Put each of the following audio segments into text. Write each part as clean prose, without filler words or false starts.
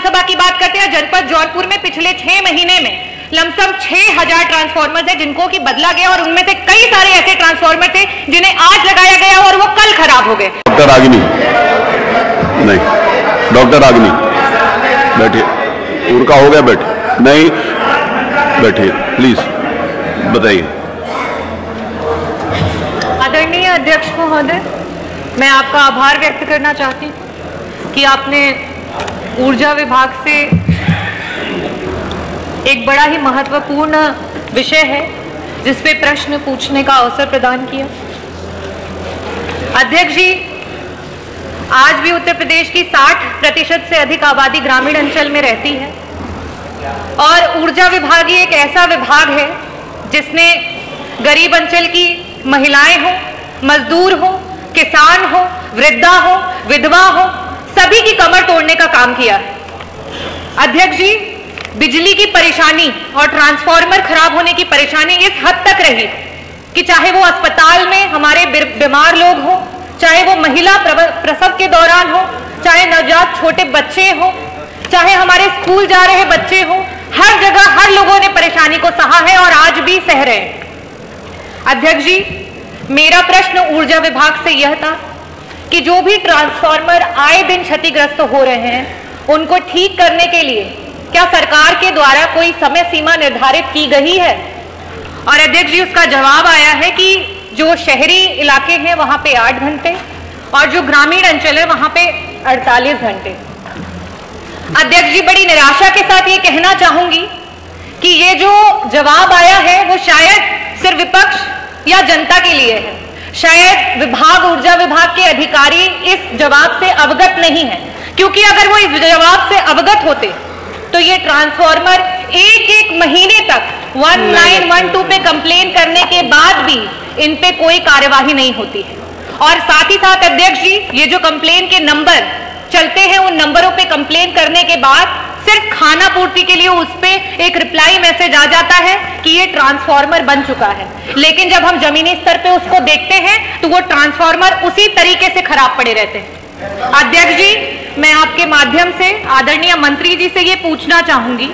विधानसभा की बात करते हैं, जनपद जौनपुर में पिछले 6 महीने में लमसम 6000 ट्रांसफार्मर्स है जिनको कि बदला गया, और उनमें से कई सारे ऐसे ट्रांसफार्मर थे जिन्हें आज लगाया गया और वो कल खराब हो गए। डॉक्टर रागिनी, नहीं, डॉक्टर रागिनी बैठिए, उनका हो गया, बैठिए, नहीं बैठिए प्लीज, बताइए। आदरणीय अध्यक्ष महोदय, मैं आपका आभार व्यक्त करना चाहती हूँ कि आपने ऊर्जा विभाग से एक बड़ा ही महत्वपूर्ण विषय है जिस पे प्रश्न पूछने का अवसर प्रदान किया। अध्यक्ष जी, आज भी उत्तर प्रदेश की 60% से अधिक आबादी ग्रामीण अंचल में रहती है, और ऊर्जा विभाग ही एक ऐसा विभाग है जिसने गरीब अंचल की महिलाएं हो, मजदूर हो, किसान हो, वृद्धा हो, विधवा हो, सभी की कमर तोड़ने का काम किया है। अध्यक्ष जी, बिजली की परेशानी और ट्रांसफार्मर खराब होने की परेशानी इस हद तक रही कि चाहे वो अस्पताल में हमारे बीमार लोग हो, चाहे वो महिला प्रसव के दौरान हो, चाहे नवजात छोटे बच्चे हो, चाहे हमारे स्कूल जा रहे बच्चे हो, हर जगह हर लोगों ने परेशानी को सहा है और आज भी सह रहे हैं। अध्यक्ष जी, मेरा प्रश्न ऊर्जा विभाग से यह था कि जो भी ट्रांसफार्मर आए दिन क्षतिग्रस्त हो रहे हैं उनको ठीक करने के लिए क्या सरकार के द्वारा कोई समय सीमा निर्धारित की गई है? और अध्यक्ष जी, उसका जवाब आया है कि जो शहरी इलाके हैं वहां पे 8 घंटे और जो ग्रामीण अंचल है वहां पे 48 घंटे। अध्यक्ष जी, बड़ी निराशा के साथ ये कहना चाहूंगी कि ये जो जवाब आया है वो शायद सिर्फ विपक्ष या जनता के लिए है। शायद विभाग, ऊर्जा विभाग के अधिकारी इस जवाब से अवगत नहीं है, क्योंकि अगर वो इस जवाब से अवगत होते तो ये ट्रांसफार्मर एक महीने तक 1912 पे कंप्लेन करने के बाद भी इन पे कोई कार्यवाही नहीं होती है। और साथ ही साथ अध्यक्ष जी, ये जो कंप्लेन के नंबर चलते हैं उन नंबरों पे कंप्लेन करने के बाद सिर्फ खाना पूर्ति के लिए उस पे एक रिप्लाई मैसेज आ जाता है कि ये ट्रांसफार्मर बन चुका है, लेकिन जब हम जमीनी स्तर पे उसको देखते हैं तो वो ट्रांसफार्मर उसी तरीके से खराब पड़े रहते हैं। अध्यक्ष जी, मैं आपके माध्यम से आदरणीय मंत्री जी से ये पूछना चाहूंगी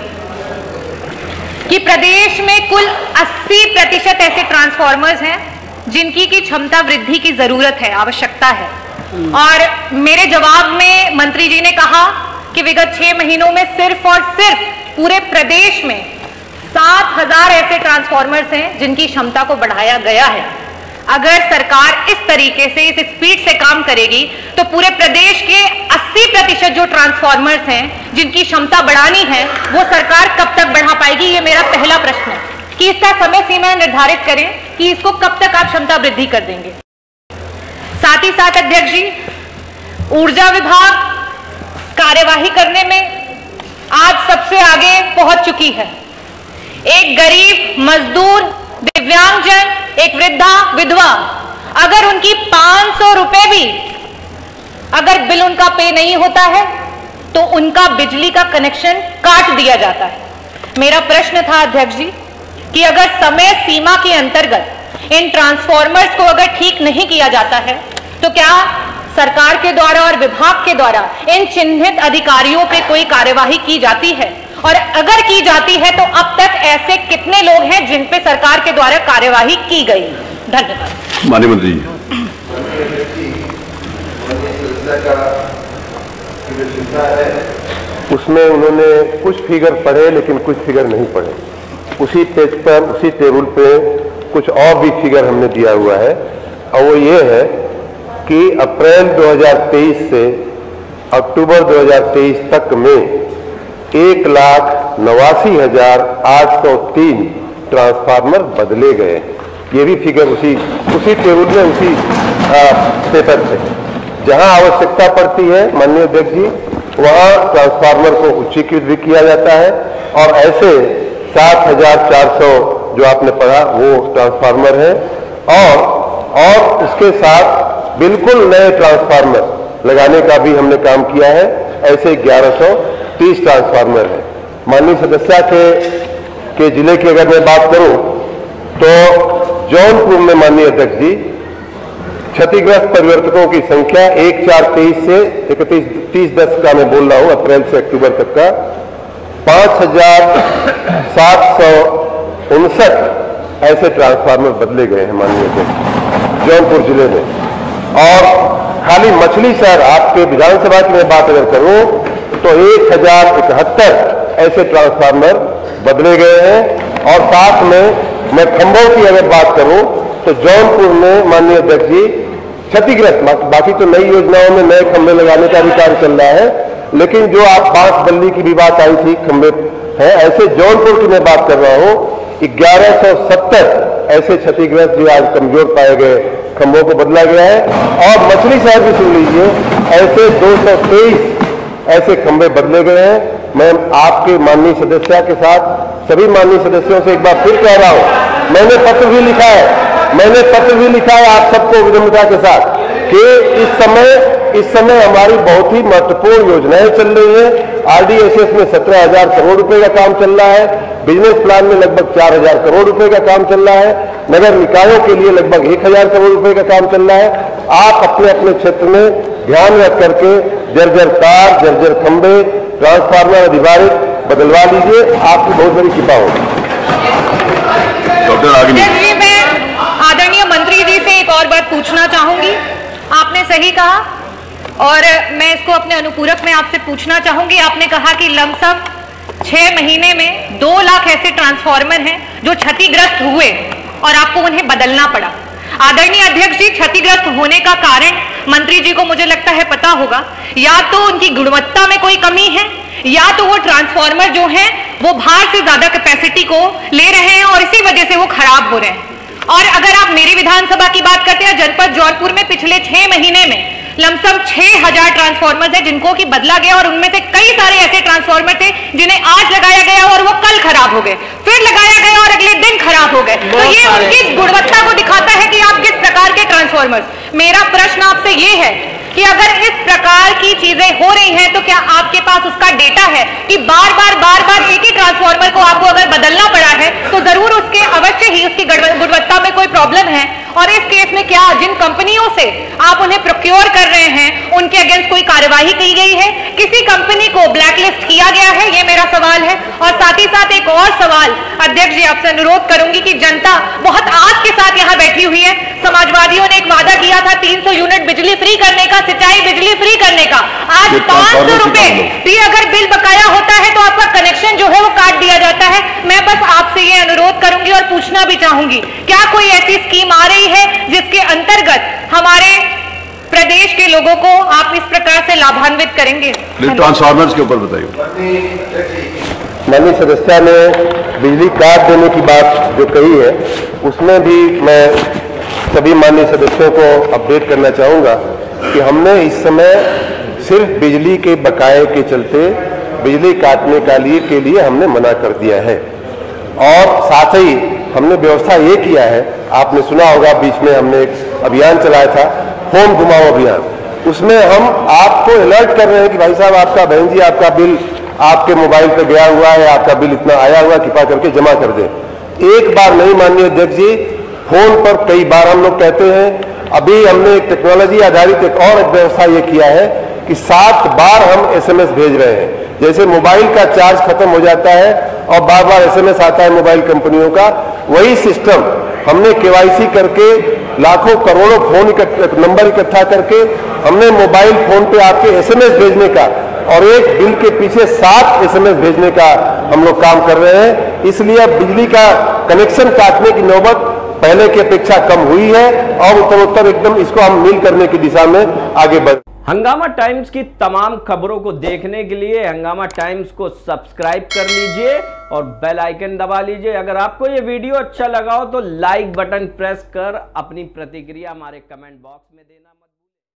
कि प्रदेश में कुल 80% ऐसे ट्रांसफार्मर्स हैं जिनकी की क्षमता वृद्धि की जरूरत है, आवश्यकता है। और मेरे जवाब में मंत्री जी ने कहा कि विगत 6 महीनों में सिर्फ और सिर्फ पूरे प्रदेश में 7000 ऐसे ट्रांसफार्मर्स हैं जिनकी क्षमता को बढ़ाया गया है। अगर सरकार इस तरीके से, इस स्पीड से काम करेगी तो पूरे प्रदेश के 80% जो ट्रांसफार्मर्स हैं जिनकी क्षमता बढ़ानी है वो सरकार कब तक बढ़ा पाएगी? ये मेरा पहला प्रश्न है कि इसका समय सीमा निर्धारित करें कि इसको कब तक आप क्षमता वृद्धि कर देंगे। साथ ही साथ अध्यक्ष जी, ऊर्जा विभाग कार्यवाही करने में आज सबसे आगे पहुंच चुकी है। एक गरीब, मजदूर, दिव्यांगजन, एक वृद्धा, विधवा, अगर उनकी 500 रुपए भी अगर बिल उनका पे नहीं होता है तो उनका बिजली का कनेक्शन काट दिया जाता है। मेरा प्रश्न था अध्यक्ष जी कि अगर समय सीमा के अंतर्गत इन ट्रांसफार्मर्स को अगर ठीक नहीं किया जाता है तो क्या सरकार के द्वारा और विभाग के द्वारा इन चिन्हित अधिकारियों पे कोई कार्यवाही की जाती है? और अगर की जाती है तो अब तक ऐसे कितने लोग हैं जिन पे सरकार के द्वारा कार्यवाही की गई? धन्यवाद। माननीय मंत्री जी। उसमें उन्होंने कुछ फिगर पढ़े लेकिन कुछ फिगर नहीं पढ़े। उसी पेज पर, उसी टेबल पे कुछ और भी फिगर हमने दिया हुआ है, और वो ये है कि अप्रैल 2023 से अक्टूबर 2023 तक में 1,89,803 ट्रांसफार्मर बदले गए। ये भी फिगर उसी टेबल में, उसी पेपर पे। जहां आवश्यकता पड़ती है माननीय अध्यक्ष जी, वहां ट्रांसफार्मर को उच्चीकृत भी किया जाता है, और ऐसे 7,400 जो आपने पढ़ा वो ट्रांसफार्मर है, और उसके साथ बिल्कुल नए ट्रांसफार्मर लगाने का भी हमने काम किया है। ऐसे 1130 ट्रांसफार्मर है। माननीय सदस्य के जिले की अगर मैं बात करूं तो जौनपुर में माननीय अध्यक्ष जी क्षतिग्रस्त परिवर्तकों की संख्या 1/4/23 से 31/30/10 का मैं बोल रहा हूं, अप्रैल से अक्टूबर तक का 5,759 ऐसे ट्रांसफार्मर बदले गए हैं माननीय अध्यक्ष जौनपुर जिले में। और खाली मछली शहर आपके विधानसभा की मैं बात अगर करूं तो 1071 ऐसे ट्रांसफार्मर बदले गए हैं। और साथ में मैं खंभों की अगर बात करूं तो जौनपुर में माननीय अध्यक्ष जी क्षतिग्रस्त, बाकी तो नई योजनाओं में नए खंभे लगाने का भी कार्य चल रहा है, लेकिन जो आप बांस बल्ली की भी बात आई थी खंभे है, ऐसे जौनपुर की मैं बात कर रहा हूं 1170 ऐसे क्षतिग्रस्त जो आज कमजोर पाए गए खंभों को बदला गया है। और मछली शहर भी सुन लीजिए, ऐसे 223 ऐसे खंभे बदले गए हैं। मैं आपके माननीय सदस्य के साथ सभी माननीय सदस्यों से एक बार फिर कह रहा हूं, मैंने पत्र भी लिखा है आप सबको विनम्रता के साथ कि इस समय हमारी बहुत ही महत्वपूर्ण योजनाएं चल रही हैं। RDSS में 17,000 करोड़ रुपए का काम चल रहा है, बिजनेस प्लान में लगभग 4,000 करोड़ रुपए का काम चल रहा है, नगर निकायों के लिए लगभग 1,000 करोड़ रुपए का काम चल रहा है। आप अपने अपने क्षेत्र में ध्यान रख करके जर्जर तार, जर्जर खंभे, ट्रांसफार्मर अधिभारित बदलवा लीजिए, आपकी बहुत बड़ी कृपा होगी। डॉक्टर आगे मैं आदरणीय मंत्री जी से एक और बात पूछना चाहूंगी। आपने सही कहा और मैं इसको अपने अनुपूरक में आपसे पूछना चाहूंगी। आपने कहा कि लमसम 6 महीने में 2 लाख ऐसे ट्रांसफार्मर हैं जो क्षतिग्रस्त हुए और आपको उन्हें बदलना पड़ा। आदरणीय अध्यक्ष जी, क्षतिग्रस्त होने का कारण मंत्री जी को मुझे लगता है पता होगा, या तो उनकी गुणवत्ता में कोई कमी है या तो वो ट्रांसफार्मर जो हैं वो भार से ज्यादा कैपेसिटी को ले रहे हैं और इसी वजह से वो खराब हो रहे हैं। और अगर आप मेरी विधानसभा की बात करते हैं, जनपद जौनपुर में पिछले 6 महीने में लमसम 6,000 ट्रांसफार्मर्स है जिनको कि बदला गया और उनमें से कई सारे ऐसे ट्रांसफार्मर थे जिन्हें आज लगाया गया और वो कल खराब हो गए, फिर लगाया गया और अगले दिन खराब हो गए। तो ये उनकी गुणवत्ता को दिखाता है कि आप किस प्रकार के ट्रांसफार्मर्स। मेरा प्रश्न आपसे ये है कि अगर इस प्रकार की चीजें हो रही हैं तो क्या आपके पास उसका डेटा है कि बार बार एक ही ट्रांसफार्मर को आपको अगर बदलना पड़ा है तो जरूर उसके अवश्य ही उसकी गुणवत्ता में कोई प्रॉब्लम है। और इस केस में क्या जिन कंपनियों से आप उन्हें प्रोक्योर कर रहे हैं उनके अगेंस्ट कोई कार्यवाही की गई है, किसी कंपनी को ब्लैकलिस्ट किया गया है? ये मेरा सवाल है। और साथ ही साथ एक और सवाल अध्यक्ष जी आपसे अनुरोध करूंगी कि जनता बहुत आस के साथ यहाँ बैठी हुई है। समाजवादियों ने एक वादा किया था 300 यूनिट बिजली फ्री करने का, सिंचाई बिजली फ्री करने का। आज 500 रुपए भी अगर बिल बकाया होता है तो आपका कनेक्शन जो है वो काट दिया जाता है। मैं बस आपसे ये अनुरोध करूंगी और पूछना भी चाहूंगी, क्या कोई ऐसी स्कीम आ रही है जिसके अंतर्गत हमारे प्रदेश के लोगों को आप इस प्रकार से लाभान्वित करेंगे? ट्रांसफार्मर्स के ऊपर बताइए। माननीय सदस्य ने बिजली काट देने की बात जो कही है उसमें भी मैं सभी माननीय सदस्यों को अपडेट करना चाहूंगा कि हमने इस समय सिर्फ बिजली के बकाये के चलते बिजली काटने के लिए हमने मना कर दिया है। और साथ ही हमने व्यवस्था ये किया है, आपने सुना होगा बीच में हमने एक अभियान चलाया था, फोन घुमाओ अभियान। उसमें हम आपको अलर्ट कर रहे हैं कि भाई साहब आपका, बहन जी आपका बिल आपके मोबाइल पे गया हुआ है, आपका बिल इतना आया हुआ, कृपा करके जमा कर दें। एक बार नहीं माननीय अध्यक्ष जी, फोन पर कई बार हम लोग कहते हैं। अभी हमने एक टेक्नोलॉजी आधारित एक और व्यवस्था ये किया है कि 7 बार हम SMS भेज रहे हैं। जैसे मोबाइल का चार्ज खत्म हो जाता है और बार बार SMS आता है मोबाइल कंपनियों का, वही सिस्टम हमने KYC करके लाखों करोड़ों फोन नंबर इकट्ठा करके हमने मोबाइल फोन पे आपके SMS भेजने का और एक बिल के पीछे 7 SMS भेजने का हम लोग काम कर रहे हैं। इसलिए अब बिजली का कनेक्शन काटने की नौबत पहले की अपेक्षा कम हुई है और उत्तरोत्तर एकदम इसको हम मील करने की दिशा में आगे बढ़। हंगामा टाइम्स की तमाम खबरों को देखने के लिए हंगामा टाइम्स को सब्सक्राइब कर लीजिए और बेल आइकन दबा लीजिए। अगर आपको ये वीडियो अच्छा लगा हो तो लाइक बटन प्रेस कर अपनी प्रतिक्रिया हमारे कमेंट बॉक्स में देना।